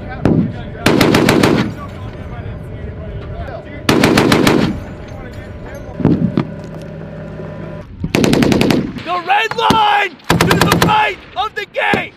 The red line to the right of the gate!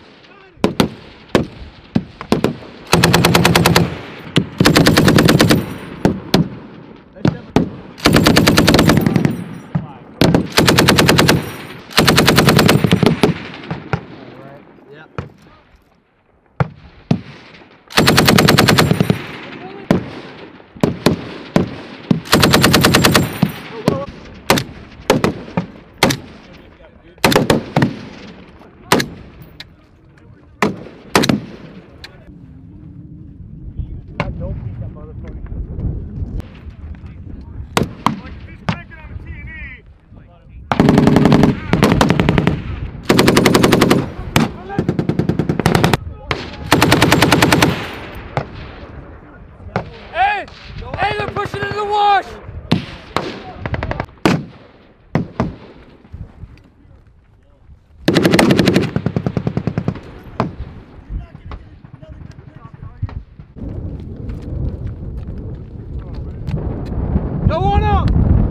Hey, they're pushing it in the wash! Go on up!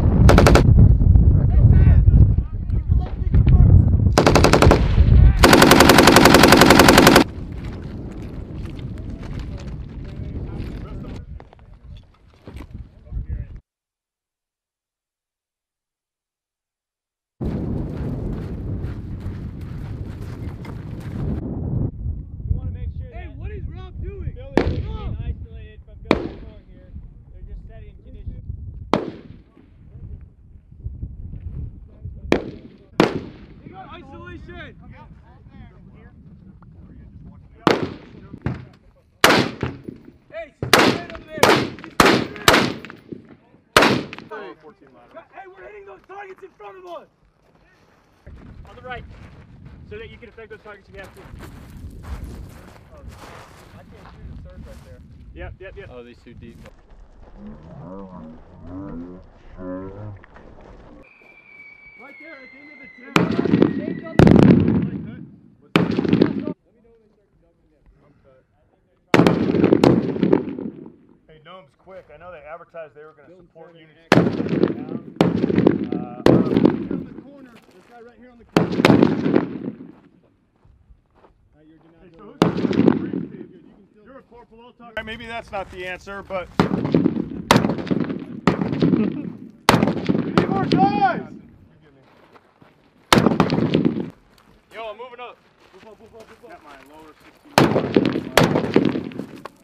Isolation! Hey, she's right over there! Hey, we're hitting those targets in front of us! On the right, so that you can affect those targets if you have to. Oh, I can't shoot a surge right there. Yep. Oh, these too deep. Right there at the end of the town. Hey, Gnome's quick. I know they advertised they were going to support units. On the corner, this guy right here on the corner. You're a corporal, I'll talk. Maybe that's not the answer, but we need more guys! Yo, I'm moving up. Move up. Got my lower 16.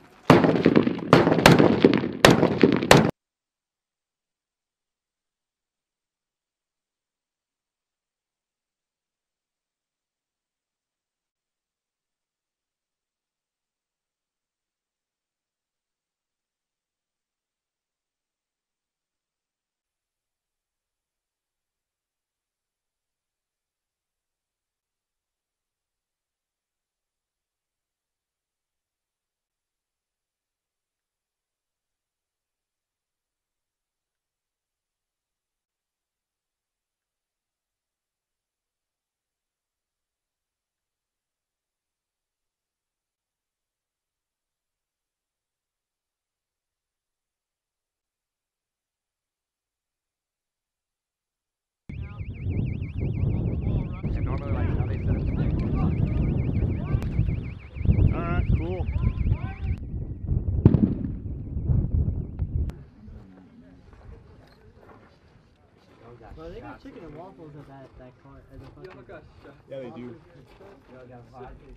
Alright, cool. Well, they got chicken and waffles at that car. Yeah, they do.